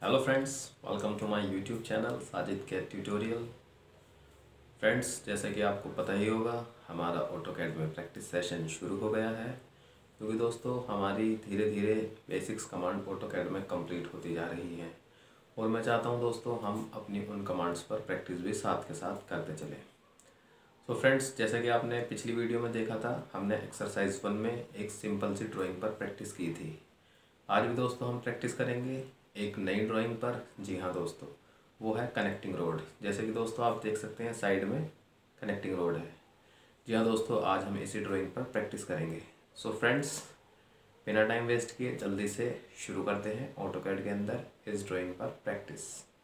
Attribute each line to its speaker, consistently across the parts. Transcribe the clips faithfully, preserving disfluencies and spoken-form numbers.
Speaker 1: Hello friends, welcome to my YouTube channel Sajid के tutorial. Friends, जैसे कि आपको पता ही होगा, हमारा ऑटोकैड में प्रैक्टिस सेशन शुरू हो गया है क्योंकि दोस्तों हमारी धीरे धीरे बेसिक्स कमांड ऑटोकैड में कंप्लीट होती जा रही हैं और मैं चाहता हूं दोस्तों हम अपनी उन कमांड्स पर प्रैक्टिस भी साथ के साथ करते चलें। तो फ्रेंड्स, जैसे कि आपने पिछली वीडियो में देखा था, हमने एक्सरसाइज वन में एक सिंपल सी ड्राइंग पर प्रैक्टिस की थी। आज भी दोस्तों हम प्रैक्टिस करेंगे एक नई ड्राइंग पर। जी हाँ दोस्तों, वो है कनेक्टिंग रोड। जैसे कि दोस्तों आप देख सकते हैं साइड में कनेक्टिंग रोड है। जी हाँ दोस्तों, आज हम इसी ड्राइंग पर प्रैक्टिस करेंगे। सो फ्रेंड्स, बिना टाइम वेस्ट किए जल्दी से शुरू करते हैं ऑटोकैड के अंदर इस ड्राइंग पर प्रैक्टिस।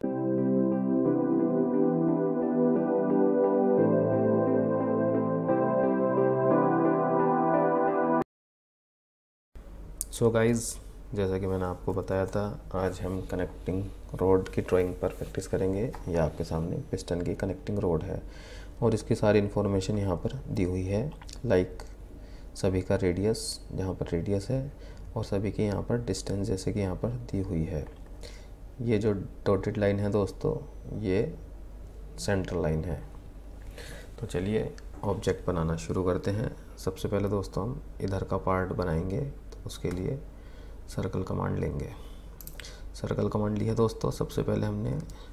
Speaker 1: सो गाइज़, जैसा कि मैंने आपको बताया था, आज हम कनेक्टिंग रोड की ड्राइंग पर प्रैक्टिस करेंगे। ये आपके सामने पिस्टन की कनेक्टिंग रोड है और इसकी सारी इन्फॉर्मेशन यहाँ पर दी हुई है। लाइक सभी का रेडियस, जहाँ पर रेडियस है, और सभी की यहाँ पर डिस्टेंस जैसे कि यहाँ पर दी हुई है। ये जो डॉटेड लाइन है दोस्तों, ये सेंट्रल लाइन है। तो चलिए ऑब्जेक्ट बनाना शुरू करते हैं। सबसे पहले दोस्तों हम इधर का पार्ट बनाएंगे, तो उसके लिए सर्कल कमांड लेंगे। सर्कल कमांड ली है दोस्तों। सबसे पहले हमने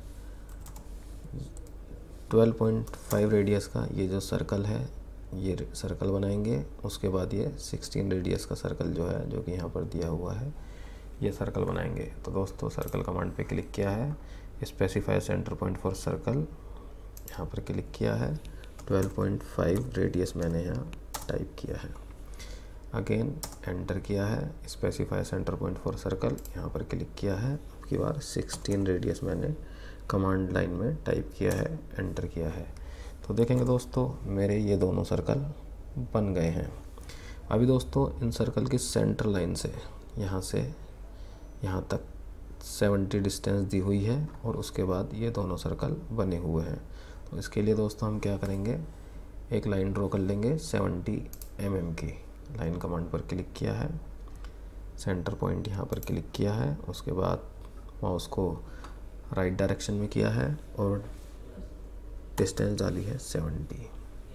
Speaker 1: ट्वेल्व पॉइंट फाइव रेडियस का ये जो सर्कल है, ये सर्कल बनाएंगे। उसके बाद ये सिक्सटीन रेडियस का सर्कल जो है, जो कि यहाँ पर दिया हुआ है, ये सर्कल बनाएंगे। तो दोस्तों सर्कल कमांड पे क्लिक किया है, specify centre point for circle, यहाँ पर क्लिक किया है। ट्वेल्व पॉइंट फाइव रेडियस मैंने यहाँ टाइप किया है। अगेन एंटर किया है, specify centre point for circle, यहाँ पर क्लिक किया है। अब की बार सिक्सटीन रेडियस मैंने कमांड लाइन में टाइप किया है, एंटर किया है। तो देखेंगे दोस्तों मेरे ये दोनों सर्कल बन गए हैं। अभी दोस्तों इन सर्कल की सेंटर लाइन से यहाँ से यहाँ तक सेवेंटी डिस्टेंस दी हुई है और उसके बाद ये दोनों सर्कल बने हुए हैं। तो इसके लिए दोस्तों हम क्या करेंगे, एक लाइन ड्रॉ कर लेंगे सेवेंटी एम एम की। लाइन कमांड पर क्लिक किया है, सेंटर पॉइंट यहाँ पर क्लिक किया है, उसके बाद माउस को राइट डायरेक्शन में किया है और डिस्टेंस डाली है सेवेंटी,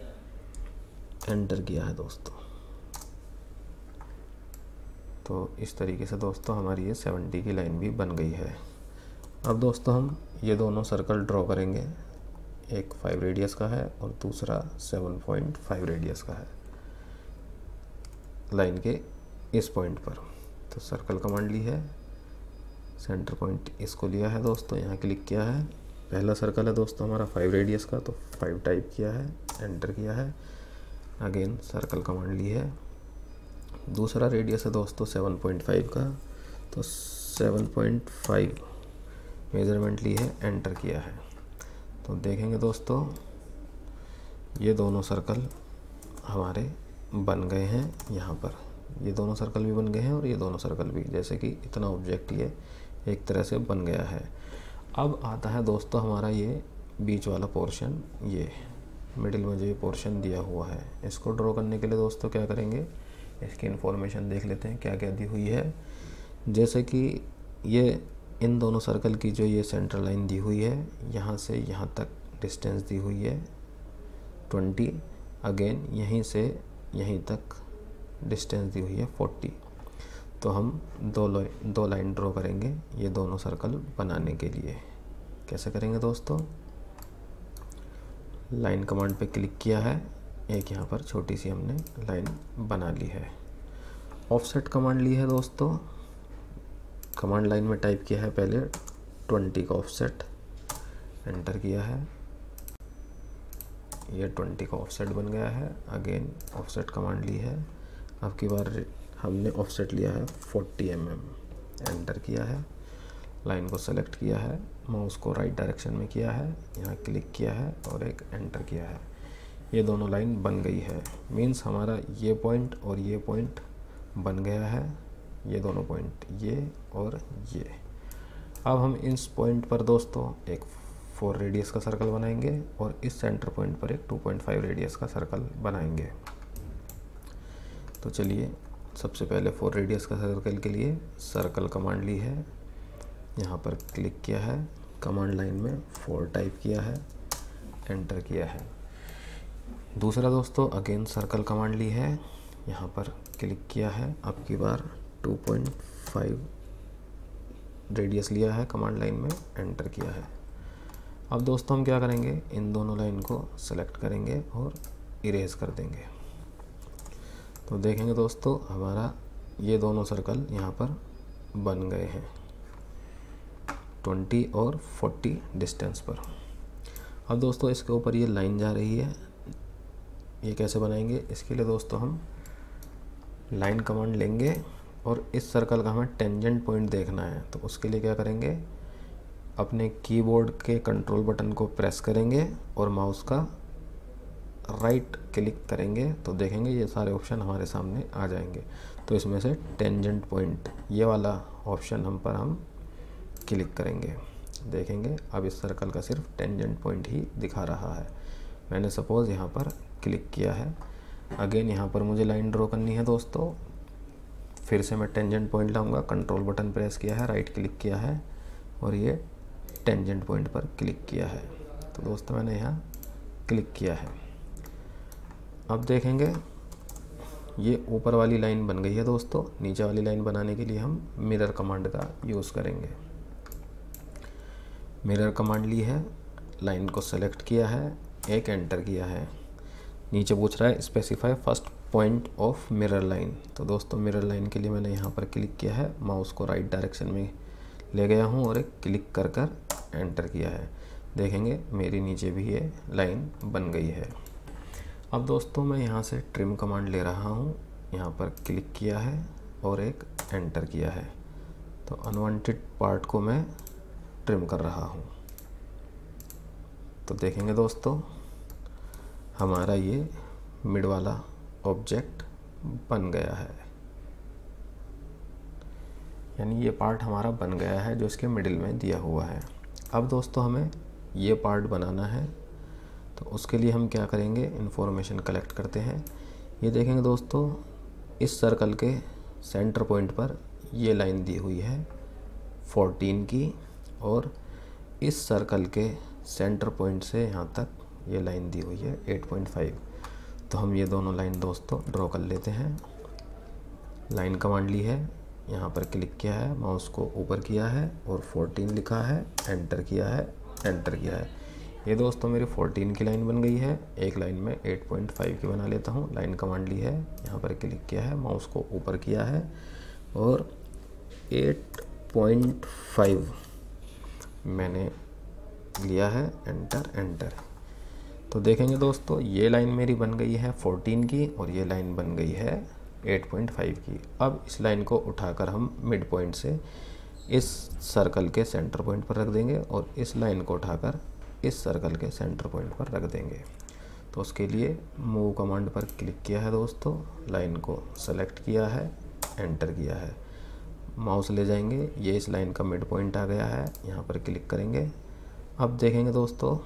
Speaker 1: एंटर किया है दोस्तों। तो इस तरीके से दोस्तों हमारी ये सेवेंटी की लाइन भी बन गई है। अब दोस्तों हम ये दोनों सर्कल ड्रॉ करेंगे। एक फाइव रेडियस का है और दूसरा सेवन पॉइंट फाइव रेडियस का है लाइन के इस पॉइंट पर। तो सर्कल कमांड ली है, सेंटर पॉइंट इसको लिया है दोस्तों, यहाँ क्लिक किया है। पहला सर्कल है दोस्तों हमारा फाइव रेडियस का, तो फाइव टाइप किया है, एंटर किया है। अगेन सर्कल कमांड ली है। दूसरा रेडियस है दोस्तों सेवन पॉइंट फाइव का, तो सेवन पॉइंट फाइव मेजरमेंट ली है, एंटर किया है। तो देखेंगे दोस्तों ये दोनों सर्कल हमारे बन गए हैं। यहाँ पर ये दोनों सर्कल भी बन गए हैं और ये दोनों सर्कल भी, जैसे कि इतना ऑब्जेक्ट ये एक तरह से बन गया है। अब आता है दोस्तों हमारा ये बीच वाला पोर्शन, ये मिडिल में जो ये पोर्शन दिया हुआ है, इसको ड्रॉ करने के लिए दोस्तों क्या करेंगे, इसकी इन्फॉर्मेशन देख लेते हैं क्या क्या दी हुई है। जैसे कि ये इन दोनों सर्कल की जो ये सेंट्रल लाइन दी हुई है, यहाँ से यहाँ तक डिस्टेंस दी हुई है ट्वेंटी। अगेन यहीं से यहीं तक डिस्टेंस दी हुई है फोर्टी। तो हम दो दो लाइन ड्रॉ करेंगे ये दोनों सर्कल बनाने के लिए। कैसे करेंगे दोस्तों, लाइन कमांड पे क्लिक किया है, एक यहाँ पर छोटी सी हमने लाइन बना ली है। ऑफसेट कमांड ली है दोस्तों, कमांड लाइन में टाइप किया है पहले ट्वेंटी का ऑफसेट, एंटर किया है। ये ट्वेंटी का ऑफसेट बन गया है। अगेन ऑफसेट कमांड ली है, अब की बार हमने ऑफसेट लिया है फोर्टी एम एम, एंटर किया है। लाइन को सेलेक्ट किया है, माउस को राइट डायरेक्शन में किया है, यहाँ क्लिक किया है और एक एंटर किया है। ये दोनों लाइन बन गई है, मीन्स हमारा ये पॉइंट और ये पॉइंट बन गया है। ये दोनों पॉइंट, ये और ये। अब हम इस पॉइंट पर दोस्तों एक फोर रेडियस का सर्कल बनाएंगे और इस सेंटर पॉइंट पर एक टू पॉइंट फाइव रेडियस का सर्कल बनाएंगे। तो चलिए सबसे पहले फोर रेडियस का सर्कल के लिए सर्कल कमांड ली है, यहाँ पर क्लिक किया है, कमांड लाइन में फोर टाइप किया है, एंटर किया है। दूसरा दोस्तों अगेन सर्कल कमांड ली है, यहाँ पर क्लिक किया है, अब की बार टू पॉइंट फाइव रेडियस लिया है, कमांड लाइन में एंटर किया है। अब दोस्तों हम क्या करेंगे, इन दोनों लाइन को सेलेक्ट करेंगे और इरेज कर देंगे। तो देखेंगे दोस्तों हमारा ये दोनों सर्कल यहाँ पर बन गए हैं ट्वेंटी और फोर्टी डिस्टेंस पर। अब दोस्तों इसके ऊपर ये लाइन जा रही है, ये कैसे बनाएंगे, इसके लिए दोस्तों हम लाइन कमांड लेंगे और इस सर्कल का हमें टेंजेंट पॉइंट देखना है। तो उसके लिए क्या करेंगे, अपने कीबोर्ड के कंट्रोल बटन को प्रेस करेंगे और माउस का राइट क्लिक करेंगे तो देखेंगे ये सारे ऑप्शन हमारे सामने आ जाएंगे। तो इसमें से टेंजेंट पॉइंट ये वाला ऑप्शन हम पर हम क्लिक करेंगे, देखेंगे अब इस सर्कल का सिर्फ टेंजेंट पॉइंट ही दिखा रहा है। मैंने सपोज़ यहाँ पर क्लिक किया है, अगेन यहाँ पर मुझे लाइन ड्रॉ करनी है दोस्तों, फिर से मैं टेंजेंट पॉइंट लाऊंगा, कंट्रोल बटन प्रेस किया है, राइट क्लिक किया है और ये टेंजेंट पॉइंट पर क्लिक किया है। तो दोस्तों मैंने यहाँ क्लिक किया है। अब देखेंगे ये ऊपर वाली लाइन बन गई है दोस्तों, नीचे वाली लाइन बनाने के लिए हम मिरर कमांड का यूज़ करेंगे। मिरर कमांड ली है, लाइन को सेलेक्ट किया है, एक एंटर किया है, नीचे पूछ रहा है specify first point of mirror line. तो दोस्तों मिरर लाइन के लिए मैंने यहाँ पर क्लिक किया है, माउस को राइट डायरेक्शन में ले गया हूँ और एक क्लिक कर कर एंटर किया है। देखेंगे मेरी नीचे भी ये लाइन बन गई है। अब दोस्तों मैं यहाँ से ट्रिम कमांड ले रहा हूँ, यहाँ पर क्लिक किया है और एक एंटर किया है। तो अनवांटेड पार्ट को मैं ट्रिम कर रहा हूँ। तो देखेंगे दोस्तों हमारा ये मिड वाला ऑब्जेक्ट बन गया है, यानी ये पार्ट हमारा बन गया है जो इसके मिडिल में दिया हुआ है। अब दोस्तों हमें ये पार्ट बनाना है, तो उसके लिए हम क्या करेंगे, इन्फॉर्मेशन कलेक्ट करते हैं। ये देखेंगे दोस्तों इस सर्कल के सेंटर पॉइंट पर ये लाइन दी हुई है फोर्टीन की और इस सर्कल के सेंटर पॉइंट से यहाँ तक ये लाइन दी हुई है एट पॉइंट फाइव। तो हम ये दोनों लाइन दोस्तों ड्रॉ कर लेते हैं। लाइन कमांड ली है, यहाँ पर क्लिक किया है, माउस को ऊपर किया है और फोर्टीन लिखा है, एंटर किया है, एंटर किया है। ये दोस्तों मेरी फोर्टीन की लाइन बन गई है। एक लाइन में एट पॉइंट फाइव की बना लेता हूँ। लाइन कमांड ली है, यहाँ पर क्लिक किया है, माउस को ऊपर किया है और एट पॉइंट फाइव मैंने लिया है, एंटर एंटर। तो देखेंगे दोस्तों ये लाइन मेरी बन गई है फोर्टीन की और ये लाइन बन गई है एट पॉइंट फाइव की। अब इस लाइन को उठाकर हम मिड पॉइंट से इस सर्कल के सेंटर पॉइंट पर रख देंगे और इस लाइन को उठाकर इस सर्कल के सेंटर पॉइंट पर रख देंगे। तो उसके लिए मूव कमांड पर क्लिक किया है दोस्तों, लाइन को सेलेक्ट किया है, एंटर किया है, माउस ले जाएंगे, ये इस लाइन का मिड पॉइंट आ गया है, यहाँ पर क्लिक करेंगे। अब देखेंगे दोस्तों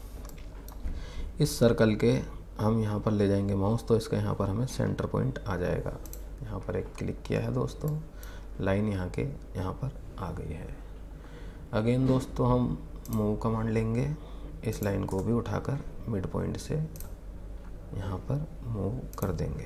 Speaker 1: इस सर्कल के हम यहाँ पर ले जाएंगे माउस, तो इसका यहाँ पर हमें सेंटर पॉइंट आ जाएगा। यहाँ पर एक क्लिक किया है दोस्तों, लाइन यहाँ के यहाँ पर आ गई है। अगेन दोस्तों हम मूव कमांड लेंगे, इस लाइन को भी उठाकर मिड पॉइंट से यहाँ पर मूव कर देंगे।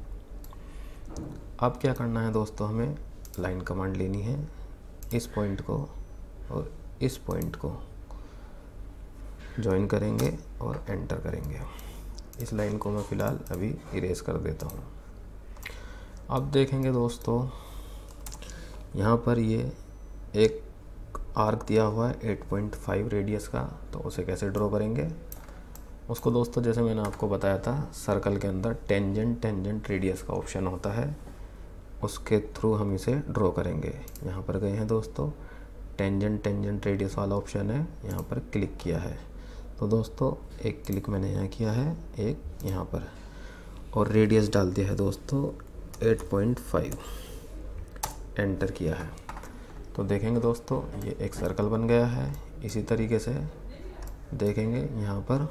Speaker 1: अब क्या करना है दोस्तों, हमें लाइन कमांड लेनी है, इस पॉइंट को और इस पॉइंट को ज्वाइन करेंगे और एंटर करेंगे। इस लाइन को मैं फ़िलहाल अभी इरेज कर देता हूँ। अब देखेंगे दोस्तों यहाँ पर ये एक आर्क दिया हुआ है एट पॉइंट फाइव रेडियस का, तो उसे कैसे ड्रॉ करेंगे उसको दोस्तों, जैसे मैंने आपको बताया था सर्कल के अंदर टेंजेंट टेंजेंट रेडियस का ऑप्शन होता है, उसके थ्रू हम इसे ड्रॉ करेंगे। यहाँ पर गए हैं दोस्तों, टेंजेंट टेंजेंट रेडियस वाला ऑप्शन है, यहाँ पर क्लिक किया है। तो दोस्तों एक क्लिक मैंने यहाँ किया है, एक यहाँ पर, और रेडियस डाल दिया है दोस्तों एट पॉइंट फाइव, एंटर किया है। तो देखेंगे दोस्तों ये एक सर्कल बन गया है। इसी तरीके से देखेंगे यहाँ पर,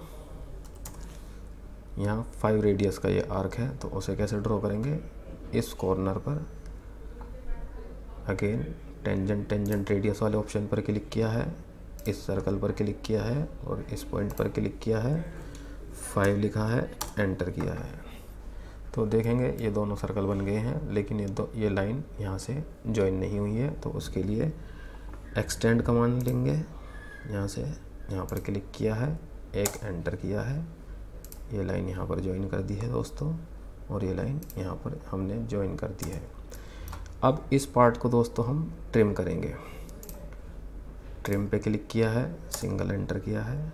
Speaker 1: यहाँ फाइव रेडियस का ये आर्क है, तो उसे कैसे ड्रॉ करेंगे, इस कॉर्नर पर अगेन टेंजेंट टेंजेंट रेडियस वाले ऑप्शन पर क्लिक किया है, इस सर्कल पर क्लिक किया है और इस पॉइंट पर क्लिक किया है, फाइव लिखा है, एंटर किया है। तो देखेंगे ये दोनों सर्कल बन गए हैं, लेकिन ये दो ये लाइन यहाँ से ज्वाइन नहीं हुई है। तो उसके लिए एक्सटेंड कमांड लेंगे, यहाँ से यहाँ पर क्लिक किया है, एक एंटर किया है, ये लाइन यहाँ पर ज्वाइन कर दी है दोस्तों, और ये लाइन यहाँ पर हमने ज्वाइन कर दी है। अब इस पार्ट को दोस्तों हम ट्रिम करेंगे। ट्रिम पे क्लिक किया है, सिंगल एंटर किया है,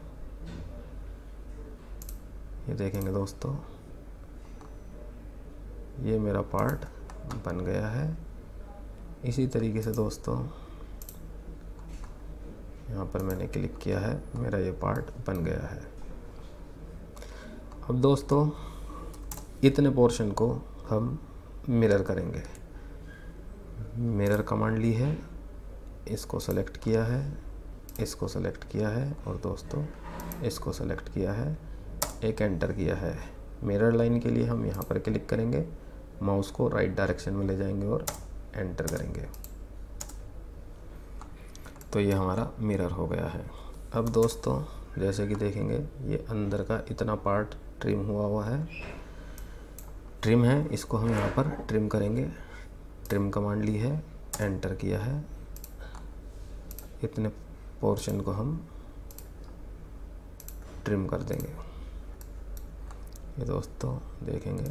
Speaker 1: ये देखेंगे दोस्तों ये मेरा पार्ट बन गया है। इसी तरीके से दोस्तों यहाँ पर मैंने क्लिक किया है, मेरा ये पार्ट बन गया है। अब दोस्तों इतने पोर्शन को हम मिरर करेंगे। मिरर कमांड ली है, इसको सेलेक्ट किया है, इसको सेलेक्ट किया है और दोस्तों इसको सेलेक्ट किया है, एक एंटर किया है। मिरर लाइन के लिए हम यहाँ पर क्लिक करेंगे, माउस को राइट डायरेक्शन में ले जाएंगे और एंटर करेंगे, तो ये हमारा मिरर हो गया है। अब दोस्तों जैसे कि देखेंगे ये अंदर का इतना पार्ट ट्रिम हुआ हुआ है, ट्रिम है, इसको हम यहाँ पर ट्रिम करेंगे। ट्रिम कमांड ली है, एंटर किया है, इतने पोर्शन को हम ट्रिम कर देंगे। ये दोस्तों देखेंगे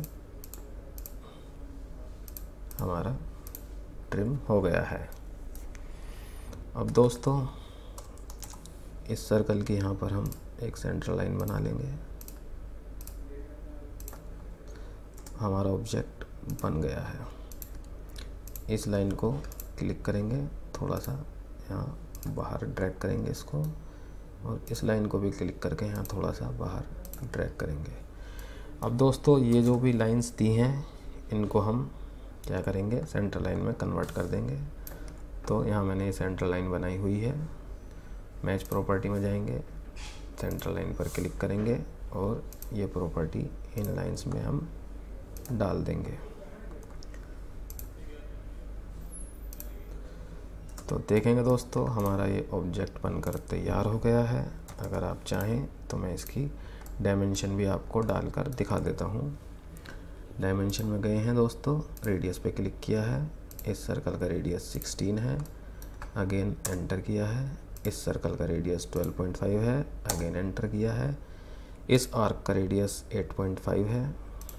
Speaker 1: हमारा ट्रिम हो गया है। अब दोस्तों इस सर्कल की यहाँ पर हम एक सेंटर लाइन बना लेंगे, हमारा ऑब्जेक्ट बन गया है। इस लाइन को क्लिक करेंगे, थोड़ा सा यहाँ बाहर ड्रैग करेंगे इसको, और इस लाइन को भी क्लिक करके यहाँ थोड़ा सा बाहर ड्रैग करेंगे। अब दोस्तों ये जो भी लाइंस दी हैं इनको हम क्या करेंगे, सेंटर लाइन में कन्वर्ट कर देंगे। तो यहाँ मैंने ये सेंटर लाइन बनाई हुई है, मैच प्रॉपर्टी में जाएंगे, सेंटर लाइन पर क्लिक करेंगे और ये प्रॉपर्टी इन लाइंस में हम डाल देंगे। तो देखेंगे दोस्तों हमारा ये ऑब्जेक्ट बनकर तैयार हो गया है। अगर आप चाहें तो मैं इसकी डायमेंशन भी आपको डालकर दिखा देता हूँ। डायमेंशन में गए हैं दोस्तों, रेडियस पे क्लिक किया है, इस सर्कल का रेडियस सिक्सटीन है, अगेन एंटर किया है, इस सर्कल का रेडियस ट्वेल्व पॉइंट फाइव है, अगेन एंटर किया है, इस आर्क का रेडियस एट पॉइंट फाइव है,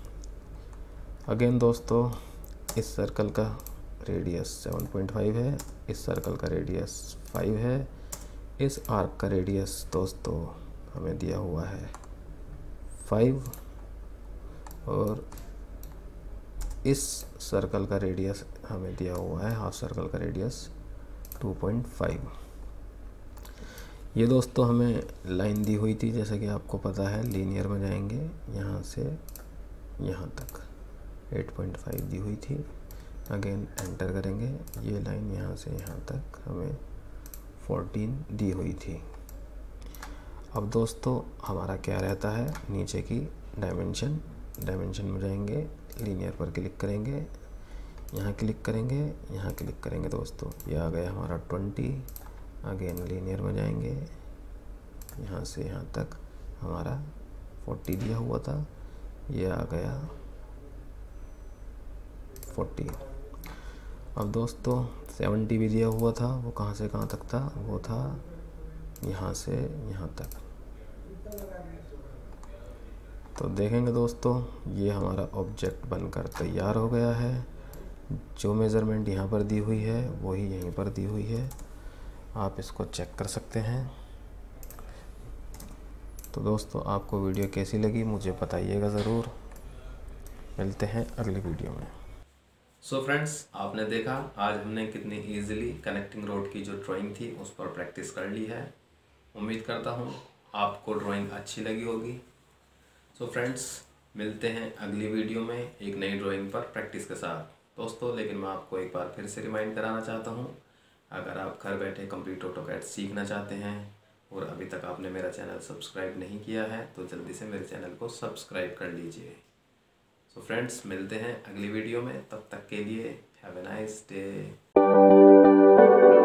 Speaker 1: अगेन दोस्तों इस सर्कल का रेडियस सेवन पॉइंट फाइव है, इस सर्कल का रेडियस फाइव है, इस आर्क का रेडियस दोस्तों हमें दिया हुआ है फाइव, और इस सर्कल का रेडियस हमें दिया हुआ है, हाफ सर्कल का रेडियस टू पॉइंट फाइव। ये दोस्तों हमें लाइन दी हुई थी, जैसे कि आपको पता है लीनियर में जाएंगे, यहाँ से यहाँ तक एट पॉइंट फाइव दी हुई थी, अगेन एंटर करेंगे, ये लाइन यहाँ से यहाँ तक हमें फोर्टीन दी हुई थी। अब दोस्तों हमारा क्या रहता है, नीचे की डायमेंशन, डायमेंशन में जाएंगे, लीनियर पर क्लिक करेंगे, यहाँ क्लिक करेंगे, यहाँ क्लिक करेंगे दोस्तों, ये आ गया हमारा ट्वेंटी, अगेन लीनियर में जाएंगे, यहाँ से यहाँ तक हमारा फोर्टी दिया हुआ था, ये आ गया फोर्टी। अब दोस्तों सेवेंटी भी दिया हुआ था, वो कहाँ से कहाँ तक था, वो था यहाँ से यहाँ तक। तो देखेंगे दोस्तों ये हमारा ऑब्जेक्ट बनकर तैयार हो गया है। जो मेज़रमेंट यहाँ पर दी हुई है वही यहीं पर दी हुई है, आप इसको चेक कर सकते हैं। तो दोस्तों आपको वीडियो कैसी लगी मुझे बताइएगा ज़रूर। मिलते हैं अगले वीडियो में।
Speaker 2: सो so फ्रेंड्स, आपने देखा आज हमने कितनी इजीली कनेक्टिंग रोड की जो ड्राइंग थी उस पर प्रैक्टिस कर ली है। उम्मीद करता हूँ आपको ड्राइंग अच्छी लगी होगी। सो so फ्रेंड्स, मिलते हैं अगली वीडियो में एक नई ड्राइंग पर प्रैक्टिस के साथ। दोस्तों लेकिन मैं आपको एक बार फिर से रिमाइंड कराना चाहता हूँ, अगर आप घर बैठे कंप्लीट ऑटोकैड सीखना चाहते हैं और अभी तक आपने मेरा चैनल सब्सक्राइब नहीं किया है तो जल्दी से मेरे चैनल को सब्सक्राइब कर लीजिए। सो फ्रेंड्स, मिलते हैं अगली वीडियो में, तब तक के लिए हैव ए नाइस डे।
Speaker 1: है।